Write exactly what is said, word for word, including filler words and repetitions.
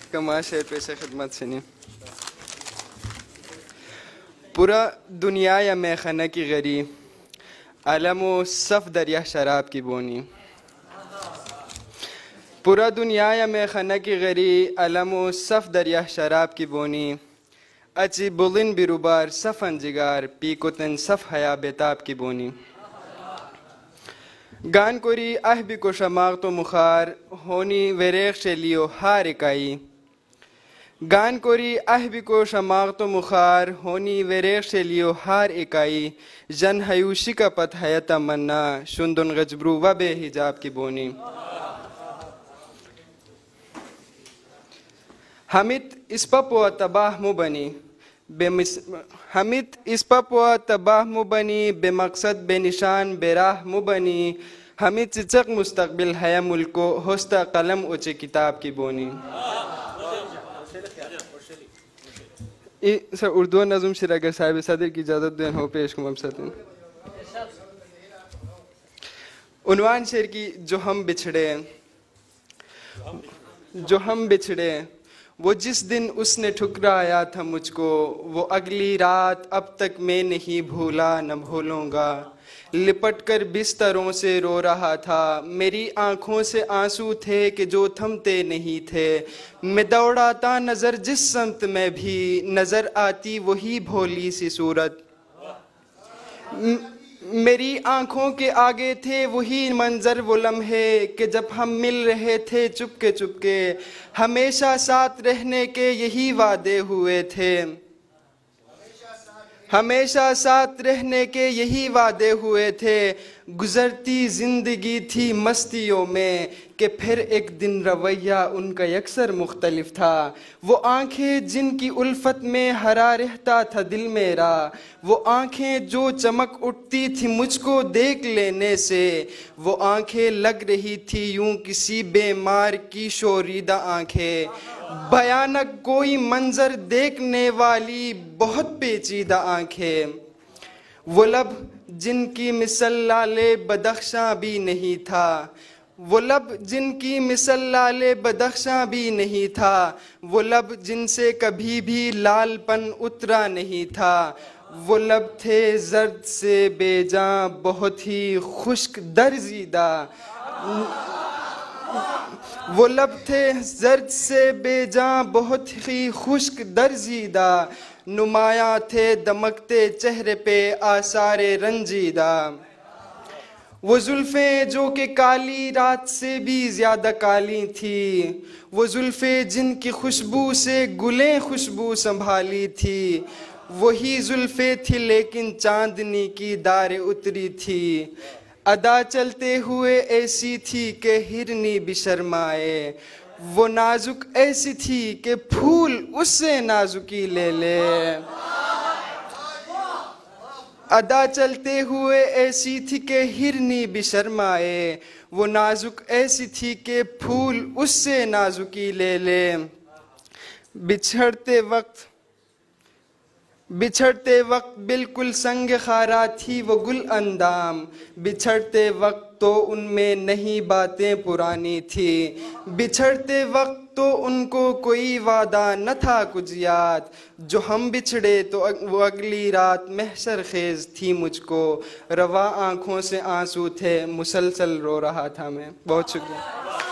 کما شعر پیش خدمت سنیں۔ پورا دنیا یا میخانہ کی غری، علم و صف دریا شراب کی بونی۔ پورا دنیا یا میخانہ کی غری، علم و صف دریا شراب کی بونی۔ اچی بلن بیروبار صف انجگار، پی کتن صف حیا بیتاب کی بونی۔ گان کوری اہ بھی کو شماغ تو مخار، ہونی ویریخ شلیو ہار اکائی۔ گان کوری اہ بھی کو شماغ تو مخار، ہونی ویریخ شلیو ہار اکائی۔ جن حیوشی کا پت حیت منا، شندن غجبرو و بے حجاب کی بونی۔ حمید اس پپو تباہ مو بنی، حمید اس پپو تباہ مو بنی، بے مقصد بے نشان بے راہ مو بنی۔ حمید چچک مستقبل ہے ملکو، ہوستا قلم اوچے کتاب کی بونی۔ سر اردو نظم شرح اگر صاحب صدر کی اجازت دیں ہو پیش کو ممسد ہیں۔ عنوان شعر کی جو ہم بچھڑے، جو ہم بچھڑے، وہ جس دن اس نے ٹھکرایا تھا مجھ کو، وہ اگلی رات اب تک میں نہیں بھولا نہ بھولوں گا۔ لپٹ کر بستروں سے رو رہا تھا، میری آنکھوں سے آنسو تھے کہ جو تھمتے نہیں تھے۔ میں دوڑاتا نظر جس سمت میں بھی، نظر آتی وہی بھولی سی صورت۔ میری آنکھوں کے آگے تھے وہی منظر وہ لمحے کہ جب ہم مل رہے تھے چپکے چپکے۔ ہمیشہ ساتھ رہنے کے یہی وعدے ہوئے تھے، ہمیشہ ساتھ رہنے کے یہی وعدے ہوئے تھے۔ گزرتی زندگی تھی مستیوں میں کہ پھر ایک دن رویہ ان کا یکسر مختلف تھا۔ وہ آنکھیں جن کی الفت میں ہرا رہتا تھا دل میرا، وہ آنکھیں جو چمک اٹھتی تھی مجھ کو دیکھ لینے سے، وہ آنکھیں لگ رہی تھی یوں کسی بیمار کی شوریدہ آنکھیں۔ بھیانک کوئی منظر دیکھنے والی بہت پیچیدہ آنکھیں، وہ لب جن کی مثل لالِ بدخشاں بھی نہیں تھا، وہ لب جن کی مثل لالِ بدخشاں بھی نہیں تھا، وہ لب جن سے کبھی بھی لال پن اترا نہیں تھا۔ وہ لب تھے زرد سے بے جاں بہت ہی خشک درزیدہ، وہ لب تھے زرد سے بے جاں بہت ہی خشک درزیدہ، نمایاں تھے دمکتے چہرے پہ آثار رنجیدہ۔ وہ زلفیں جو کہ کالی رات سے بھی زیادہ کالی تھی، وہ زلفیں جن کی خوشبو سے گلیں خوشبو سنبھالی تھی، وہی زلفیں تھی لیکن چاندنی کی دار اتری تھی۔ ادا چلتے ہوئے ایسی تھی کہ ہرنی بھی شرمائے، وہ نازک ایسی تھی کہ پھول اس سے نازکی لے لے۔ ادا چلتے ہوئے ایسی تھی کہ ہرنی بھی شرمائے، وہ نازک ایسی تھی کہ پھول اس سے نازکی لے لے۔ بچھڑتے وقت بچھڑتے وقت بالکل سنگ خارا تھی وہ گل اندام، بچھڑتے وقت تو ان میں نہیں باتیں پرانی تھی، بچھڑتے وقت تو ان کو کوئی وعدہ نہ تھا کچھ یاد۔ جو ہم بچھڑے تو وہ اگلی رات محشر خیز تھی مجھ کو، رواں آنکھوں سے آنسو تھے مسلسل رو رہا تھا میں۔ بہت شکریہ۔